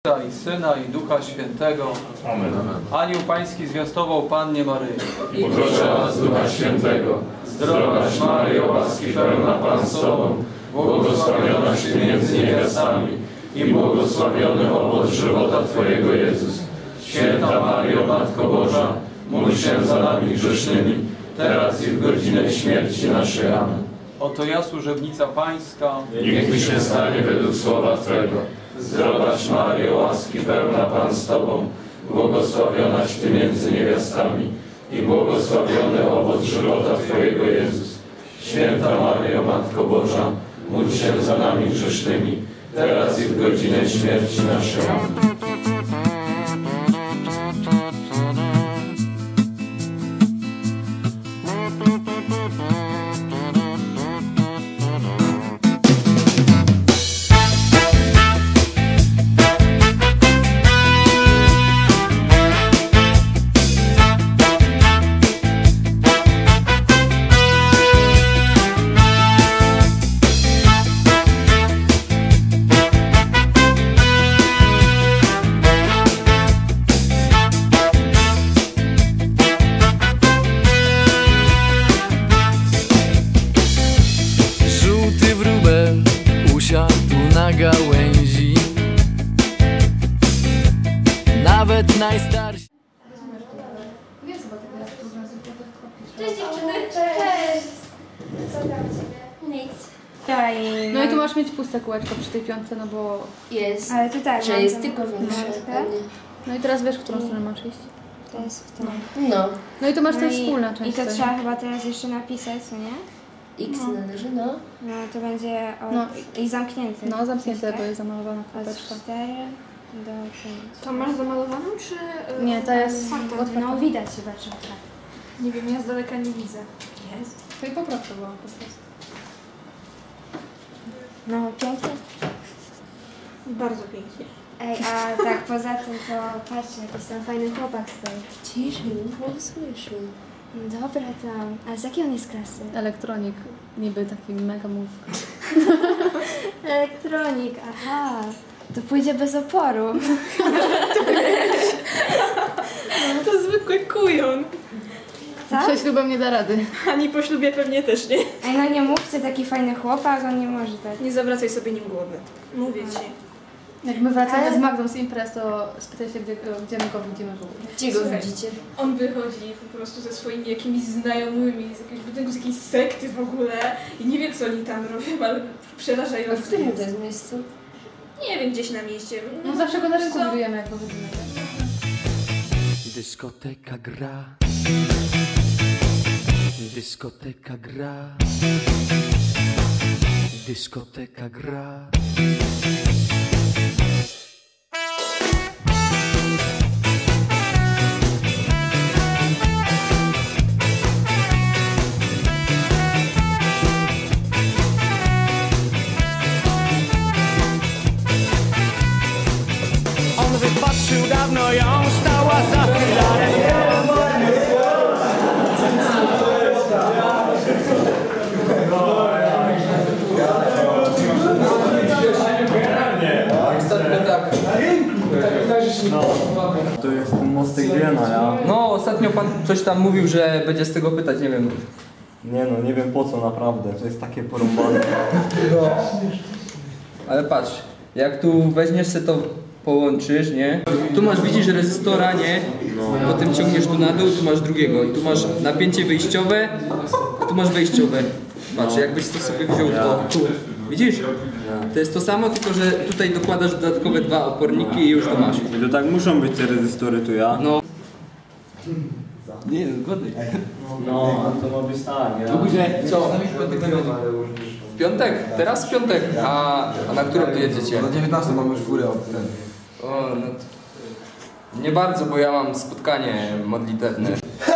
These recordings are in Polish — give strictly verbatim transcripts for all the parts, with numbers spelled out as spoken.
i Syna, i Ducha Świętego. Amen. Anioł Pański zwiastował Pannie Maryi. I proszę nas Ducha Świętego. Zdrowaś Maryjo, łaski pełna Pan z Tobą, błogosławionaś Ty między niewiastami i błogosławiony owoc żywota Twojego Jezus. Święta Maryjo, Matko Boża, módl się za nami grzesznymi, teraz i w godzinę śmierci naszej. Amen. Oto ja, służebnica Pańska. Niech mi się stanie według słowa Twego. Zdrowaś Maryjo, łaski pełna Pan z Tobą, błogosławionaś Ty między niewiastami i błogosławiony owoc żywota Twojego Jezus. Święta Maryjo, Matko Boża, módl się za nami grzesznymi, teraz i w godzinę śmierci naszej. Amen. Na gałęzi nawet najstarsi. Cześć dziewczyny! Cześć! Co tam u Ciebie? Nic. Daj, no i tu masz mieć puste kółeczko przy tej piątce, no bo... Jest. Ale to tak. Że jest tylko większe ode mnie. No i teraz wiesz, w którą stronę masz iść. To jest w tą. No. No i tu masz No tę i- wspólna część. I to trzeba chyba teraz jeszcze napisać, co nie? X należy, no. No to będzie od... No. i zamknięty. No zamknięte, Tak? bo jest zamalowana Od kropeczka. cztery do pięć. To masz zamalowaną, czy... y, Nie, to jest otwartą? otwarta. No widać chyba, czy tak. Nie wiem, ja z daleka nie widzę. Jest. To i poprawka była po prostu. No pięknie. Bardzo pięknie. Ej, a tak poza tym to patrzcie, jakiś tam fajny chłopak stoi. Ciszej, nie słyszę. No dobra tam. A z jakiej on jest klasy? Elektronik, niby taki mega mózg. Elektronik, aha. To pójdzie bez oporu. No to zwykły kujon. Tak? Przed ślubem nie da rady. Ani po ślubie pewnie też nie. Ej, no nie mówcie, taki fajny chłopak, on nie może tak. Nie zawracaj sobie nim głowy. Mówię ci. Jak my wracamy Ale- z Magdą z imprez, to spytaj się, gdzie, gdzie my go widzimy w ogóle. Gdzie go Słuchaj. widzicie? On wychodzi po prostu ze swoimi jakimiś znajomymi z jakiegoś budynku, z jakiejś sekty w ogóle i nie wiem, co oni tam robią, ale A przerażające w którym to jest. jest miejscu? Nie wiem, gdzieś na mieście. No zawsze go na rynku Co? budujemy, jak go widzimy. Dyskoteka gra. Dyskoteka gra. Dyskoteka gra. On wypatrzył dawno ją, stała za filarem. To jest mostek Wiena, ja? No, ostatnio pan coś tam mówił, że będzie z tego pytać, nie wiem. Nie no, nie wiem po co naprawdę, to jest takie porąbane. No. Ale patrz, jak tu weźmiesz se to połączysz, nie? Tu masz, widzisz, rezystora, nie? Potem ciągniesz tu na dół, tu masz drugiego. I tu masz napięcie wyjściowe, a tu masz wejściowe. Patrz, jakbyś to sobie wziął to tu. Widzisz? To jest to samo, tylko że tutaj dokładasz dodatkowe dwa oporniki i już to masz. I to tak muszą być te rezystory tu, ja? No. Nie, zgodny. No, a to ma być tak, ja? Co? W piątek? Teraz w piątek. A, a na którą tu jedziecie? Na dziewiętnastą mamy już furę od ten. O, no to... Nie bardzo, bo ja mam spotkanie modlitewne.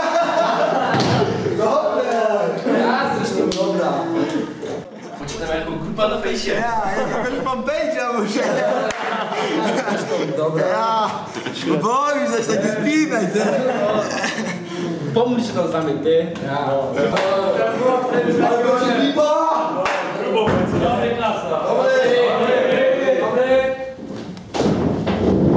Ja zresztą dobra. Grupa na fejsie. Ja, ja jakoś mam pędzia muszę. Dobra. Ja, boi się taki spinać. Pomóż się tam sami, ty. Ja. Dobry klasa. Dobry. Dobry.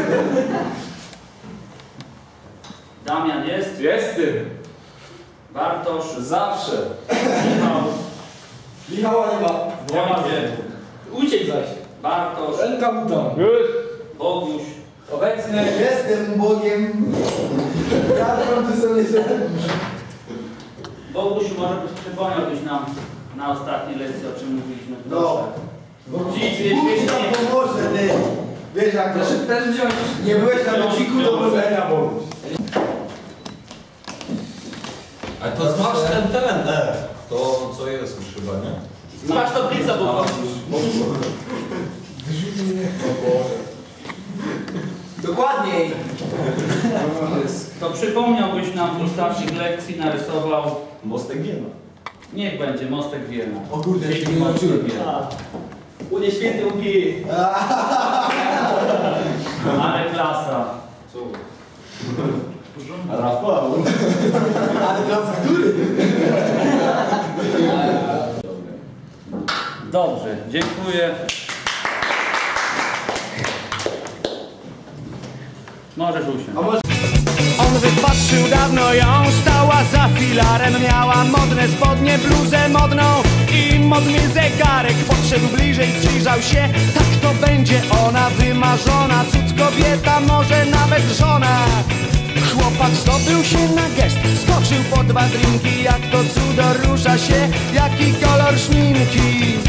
Damian jest? Jestem. Bartosz? Zawsze. Michał? Michała nie ma. Nie ma wie. Uciekł zaś. Bartosz? Ręka mu tam. Boguś? Obecny. Jestem Bogiem. Ja ty sobie sobie. Boguś, może byś przypomniałbyś nam na ostatniej lekcji, o czym mówiliśmy. No. Proszę. Bóg ci tam pomoże, ty. Wiesz jak to? Też wziąć. Nie byłeś na leciku do Bożenia, Boguś. Ale to zmasz ten ten, e. To co jest już chyba, nie? Masz to pizza, bo Dokładniej. To przypomniałbyś nam w ostatnich lekcji, narysował... Mostek Wiena. Niech będzie Mostek Wiena. O kurde, Czyli się nie Mostek nauczyłem. Wiena. Unie święty łuki. Ale klasa. Co? Rafał. Ale dla który? Dobrze, dziękuję. Możesz usiąść. On wypatrzył dawno ją, stała za filarem. Miała modne spodnie, bluzę modną i modny zegarek. Podszedł bliżej, przyjrzał się, tak to będzie ona. Wymarzona, cud kobieta, może nawet żona. Chłopak zdobył się na gest, skoczył po dwa drinki. Jak to cudo rusza się, jaki kolor szminki.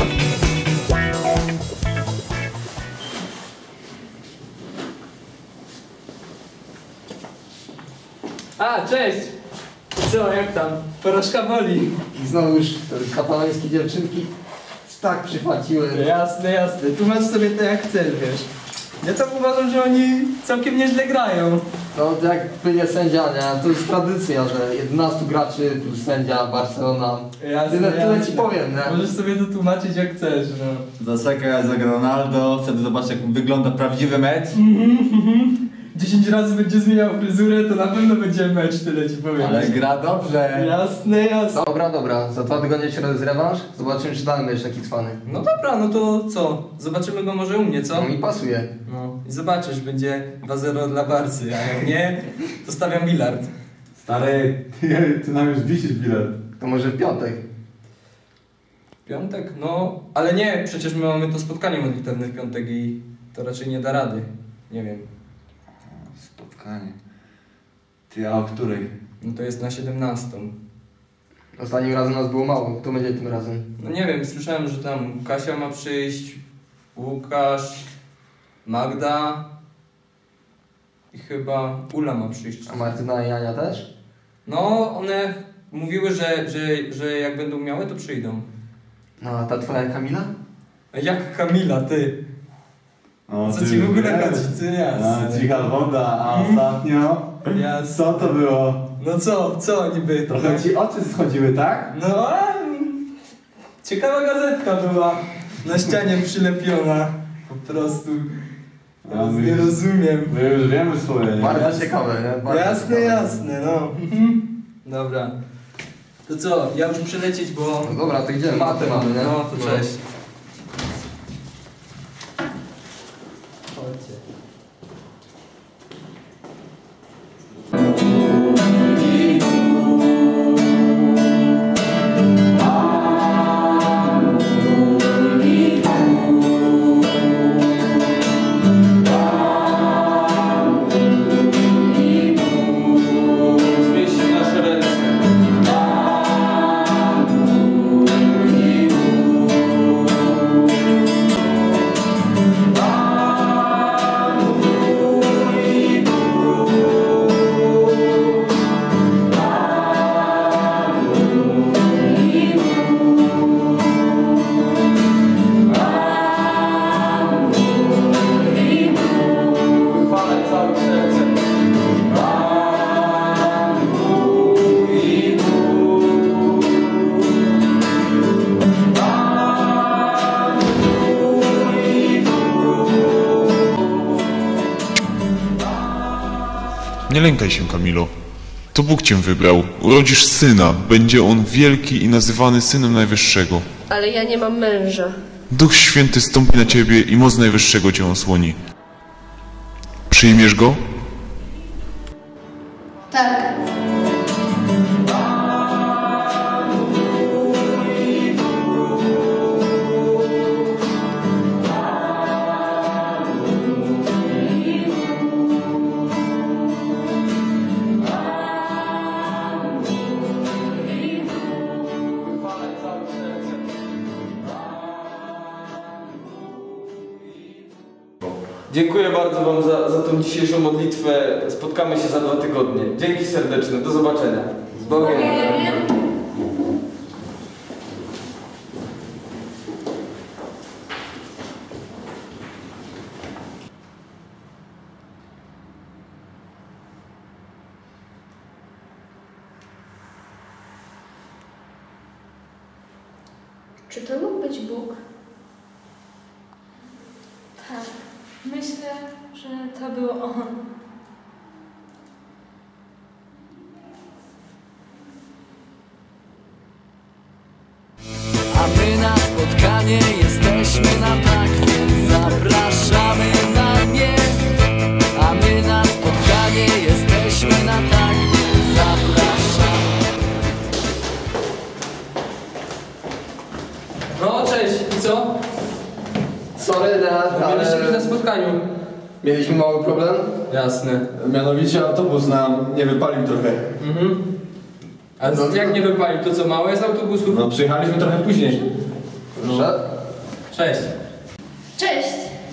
A, cześć! Co, jak tam? Porożka boli. I znowu już katalońskie dziewczynki tak przychwaciły. Jasne, jasne. Tu masz sobie to jak chcesz, wiesz. Ja tam uważam, że oni całkiem nieźle grają. No to jak będzie sędzia, nie? To jest tradycja, że jedenastu graczy plus sędzia Barcelona. Jasne, Tyle, tyle jasne. ci powiem, nie? Możesz sobie to tłumaczyć jak chcesz, no. Zaczekaj, zagra Ronaldo, wtedy zobacz jak wygląda prawdziwy mecz. dziesięć razy będzie zmieniał fryzurę, to na pewno będzie mecz, tyle ci powiem. Ale gra dobrze. Jasne, jasne. Dobra, dobra. Za dwa tygodnie się roz rewanż. Zobaczymy, czy dalej będziesz taki cwany. No dobra, no to co? Zobaczymy go może u mnie, co? No mi pasuje. No i zobaczysz, będzie dwa zero dla Barcy, a jak nie, to stawiam bilard. Stary, ty, ty nam już wisisz bilet. To może w piątek. Piątek? No, ale nie, przecież my mamy to spotkanie modlitewne w piątek i to raczej nie da rady. Nie wiem. Spotkanie. Ty, a o której? No to jest na siedemnastą. Ostatnim razem nas było mało. To będzie tym razem. No nie wiem, słyszałem, że tam Kasia ma przyjść, Łukasz, Magda i chyba Ula ma przyjść. A Martyna i Ania też? No, one mówiły, że, że, że jak będą miały, to przyjdą. No a ta twoja Kamila? A jak Kamila, ty? O, Co ci w ogóle chodzi? Ty jasne. A, dzika woda, a ostatnio? Jasne. Co to było? No co, co niby? Trochę ci oczy schodziły, tak? No, a, ciekawa gazetka była na ścianie przylepiona. Po prostu. A my nie już- rozumiem. My już wiemy swoje, nie? Bardzo ciekawe, nie? Bardzo Jasne, ciekawe. jasne, no. Dobra. To co, ja już muszę lecieć, bo... No dobra, to idziemy. Matę mamy, nie? no to cześć. Zmieści nasze ręce. Chwalę całym sercem. Nie lękaj się, Kamilo. To Bóg cię wybrał. Urodzisz syna. Będzie on wielki i nazywany Synem Najwyższego. Ale ja nie mam męża. Duch Święty stąpi na ciebie i moc Najwyższego cię osłoni. Przyjmiesz go? Tak. Dziękuję bardzo Wam za, za tą dzisiejszą modlitwę. Spotkamy się za dwa tygodnie. Dzięki serdeczne. Do zobaczenia. Z Bogiem. Czy to mógł być Bóg? Tak, myślę, że to był on. A my na spotkanie jesteśmy na tak, więc zapraszamy na nie. A my na spotkanie jesteśmy na tak, więc zapraszamy. No, cześć, i co? Sorry, na, ale... Mieliście być na spotkaniu. Mieliśmy mały problem? Jasne. Mianowicie autobus nam nie wypalił trochę. Mhm. A no, jak nie wypalił, to co, mało jest autobusów? No przyjechaliśmy trochę później. Proszę? Cześć. Cześć.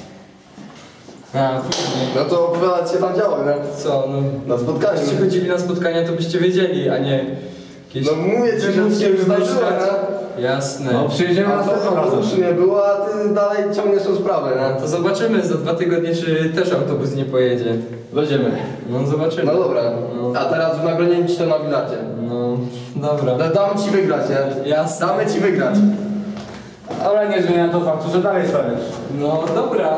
A, później. No to opowiadać się tam działo, nie? Co, no... Na spotkaniu. Gdybyście chodzili na spotkania, to byście wiedzieli, a nie... Jakieś... No mówię ci, że się zdarzyło, nie? Jasne. No przyjedziemy A następnym to razem. autobusu nie było, a ty dalej ciągniesz tą sprawę, nie? To zobaczymy za dwa tygodnie, czy też autobus nie pojedzie. Będziemy. No zobaczymy. No dobra. No. A teraz wynagrodzimy ci to na bilacie. No, dobra. Da, damy ci wygrać, nie? Jasne. Damy ci wygrać. Ale nie zmienia to faktu, że dalej staniesz. No dobra.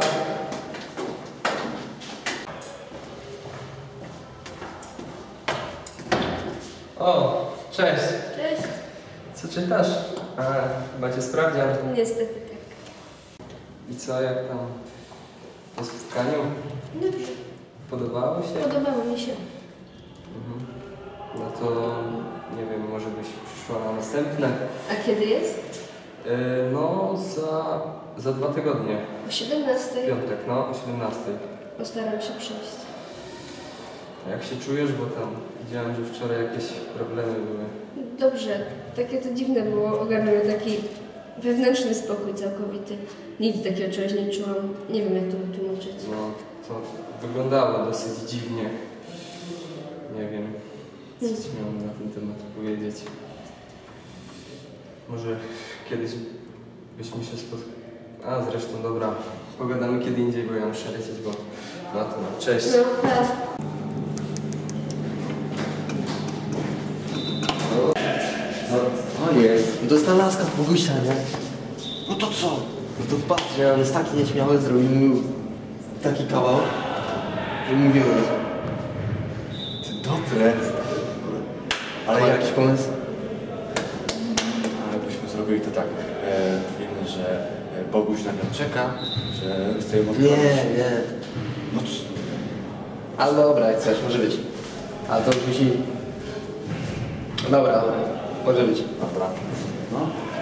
O, cześć. Cześć. Co czytasz? A, chyba cię sprawdzian. Niestety tak. I co, jak tam po spotkaniu? Dobrze. Podobało się? Podobało mi się. Mhm. No to nie wiem, może byś przyszła na następne. A kiedy jest? Yy, no, za, za dwa tygodnie. O siedemnastej. Piątek, no, o siedemnastej. Postaram się przyjść. Jak się czujesz, bo tam widziałem, że wczoraj jakieś problemy były. Dobrze. Takie to dziwne było. Ogarnąłem taki wewnętrzny spokój całkowity. Nic takiego czegoś nie czułam. Nie wiem, jak to wytłumaczyć. No, to wyglądało dosyć dziwnie. Nie wiem, co ci miałem na ten temat powiedzieć. Może kiedyś byśmy się spotkali. A zresztą dobra, pogadamy kiedy indziej, bo ja muszę lecieć, bo na to. Cześć. No, tak. O jest. To jest ta laska z Bogusia, nie? No to co? No to patrz, ja on jest taki nieśmiały, zrobił mu taki kawał, że mówiłem. Ty dobre. Ale Ale jakiś pomysł? Ale byśmy zrobili to tak. E, wiemy, że e, Boguś na nią czeka, że chce ją Nie, odprawić. nie. No co? Ale dobra, jak chcesz, może być. A to już musi... Dobra, dobra. Może być. Dobra. No.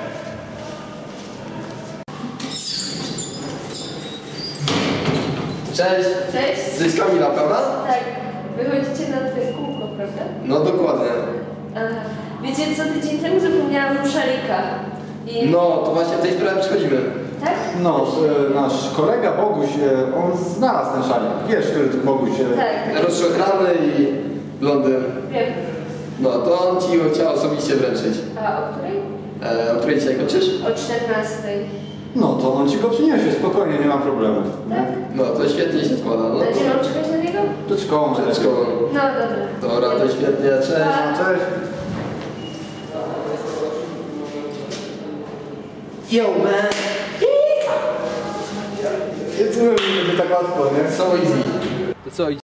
Cześć! Cześć. To jest Kamila, prawda? Tak. Wychodzicie na te kółko, prawda? No dokładnie. Aha. Wiecie, co tydzień temu zapomniałam szalika. I... No, to właśnie w tej sprawie przychodzimy. Tak? No, e, nasz kolega Boguś, e, on znalazł ten szalik. Wiesz, który to Boguś... E, Tak. Rozszochrany i blondyn. Wiem. No, to on ci go chciał osobiście wręczyć. A o której? E, o której dzisiaj kończysz? O czternastej. No to on ci go przyniesie, spokojnie, nie ma problemów. Tak? No, to świetnie się składa. No, A to... nie mam czegoś na niego? Przed szkołą. Przed szkołą. No dobra. Dobra, to świetnie. Cześć. Pa. Cześć. Yo, man! Jedziemy, będzie tak łatwo, nie? So easy. To co,